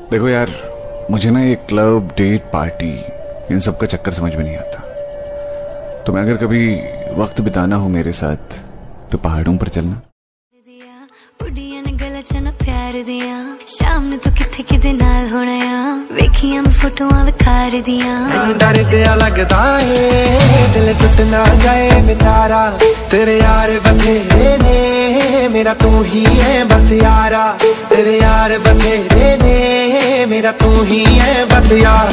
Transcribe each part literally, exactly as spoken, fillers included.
देखो यार, मुझे ना ये क्लब, डेट, पार्टी, इन सब का चक्कर समझ में नहीं आता। तो मैं अगर कभी वक्त बिताना हो मेरे साथ तो पहाड़ों पर चलना। प्यार दिया शाम तू किथे किदे नाल होना वेखियां मैं फोटोआं विखार दिया डर जिया लगदा है दिल टुट ना जाए बेचारा तेरे यार बथेरे ने मेरा तू ही है बस यारा तेरे यार बथेरे ने मेरा तू ही है बस यार।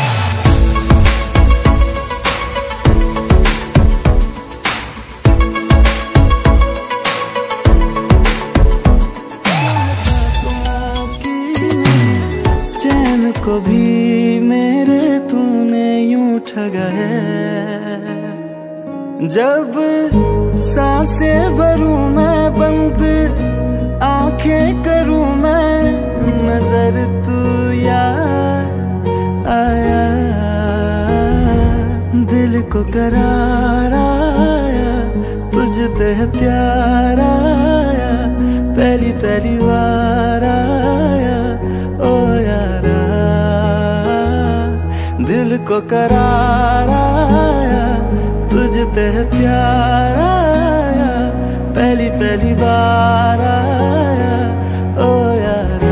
को भी मेरे तूने यूं ठगा है जब सांसें भरूं मैं बंद आंखें करूं मैं नजर तू यार आया दिल को करार आया तुझ पे प्यार आया पहली पहली बार आया ओ यारा दिल को करार आया तुझ पे प्यार आया पहली पहली बार आया ओ यारा।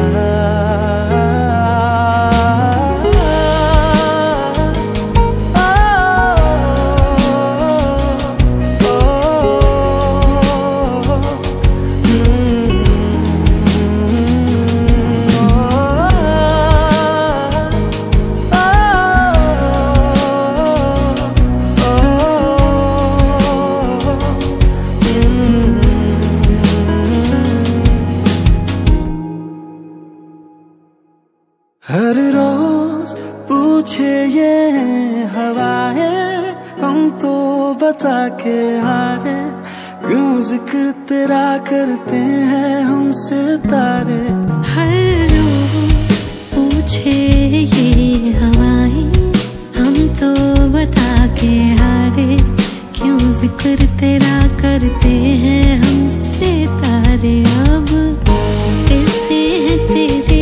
हर रोज पूछे ये हवाएं हम तो बता के हारे क्यों जिक्र तेरा करते हैं हमसे तारे। हर रोज पूछे ये हवाएं हम तो बता के हारे क्यों जिक्र तेरा करते हैं हमसे तारे। अब कैसे है तेरे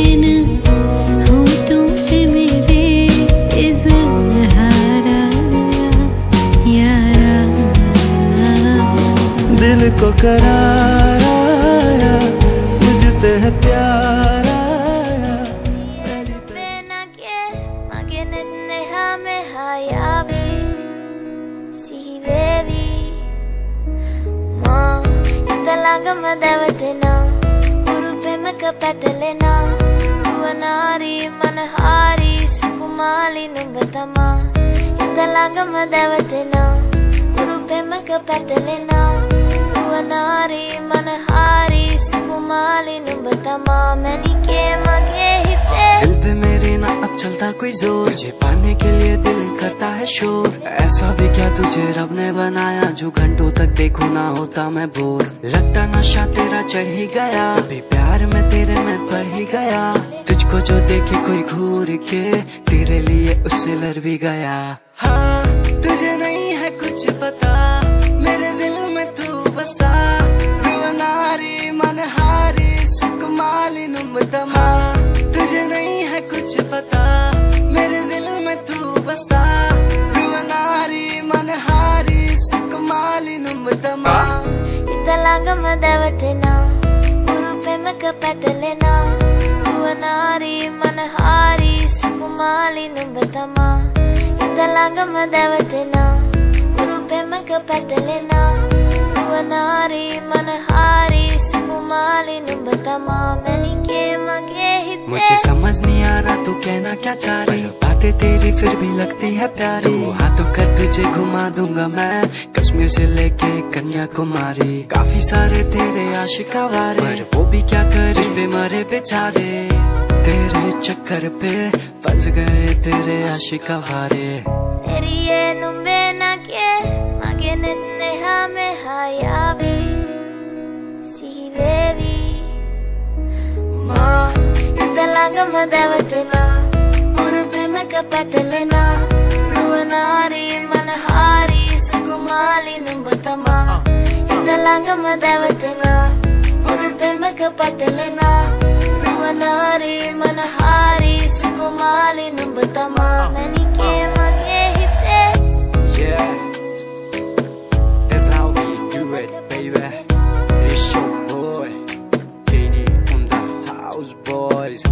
दिल को करार आया मुझ पे है प्यार आया పట్టలేనా యువనారి మనహారి సుకుమాలి నుంగతమా ఇంతలాంగ మదవటేనా గురు ప్రేమక పట్టలేనా యువనారి మనహారి సుకుమాలి నుంగతమా మనికే మగే हिते दिल पे मेरे ना अब चलता कोई जोर तुझे पाने के लिए दिल करता है शोर ऐसा भी क्या तुझे रब ने बनाया जो घंटों तक देखो ना होता मैं बोर लगता नशा तेरा चढ़ ही गया अभी प्यार में तेरे में पड़ ही गया तुझको जो देखे कोई घूर के तेरे लिए उससे लड़ भी गया। हाँ तुझे नहीं है कुछ पता मेरे दिल में तू बसा रुवनारी मनहारी सुकुमाली नुमतमा तुझे नहीं है कुछ पता मेरे दिल में तू बसा रुवनारी मनहारी सुकुमाली नुमतमा इतलांग मदवटना गुरु प्रेमक पटलेना रुवनारी मनहारी सुकुमाली नुमतमा इतलांग मदवटना गुरु प्रेमक पटलेना रुवनारी मनहारी सुकुमाली नुमतमा मनिके मगे हिते मुझे समझ नहीं आ रहा तू कहना क्या चाह रही बातें तेरी फिर भी लगती है प्यारी हाथों कर तुझे घुमा दूंगा मैं कश्मीर से लेके कन्याकुमारी काफी सारे तेरे आशिका वारे पर वो भी क्या करे पे मरे बेचारे तेरे चक्कर पे फंस गए तेरे आशिका वारे मेरी ये नुम्बे ना के मगे नितने हमें हायावी सीवेवी माँ इतलांग मदवटना गुरु प्रेमक पटलेना रुवनारी मनहारी सुकुमाली नुमतमा इतलांग मदवटना गुरु प्रेमक पटलेना ನಾರಿ ಮನಹಾರಿ ಸುಕುಮಾಲಿ ನಂಬತಮ ನನಗೆ ಮಗೆ ಹಿತೆ. Yeah, that's how we do it, baby. It's your boy K D on the house, boys.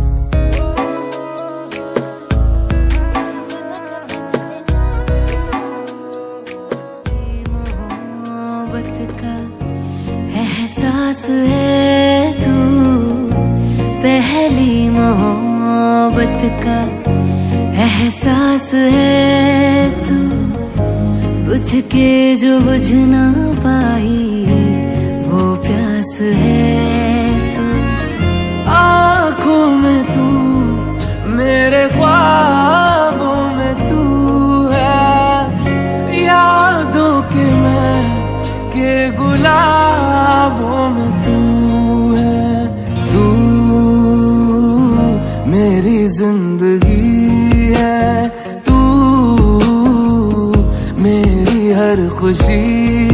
मोहब्बत का एहसास है तू, पहली मोहब्बत का एहसास है तू, बुझ के जो बुझ ना पाई वो प्यास है तू. आँखों में तू, मेरे ख्वाबों में तू है, यादों के मैं के गुलाबों में तू है. तू मेरी जिंदगी है, तू मेरी हर खुशी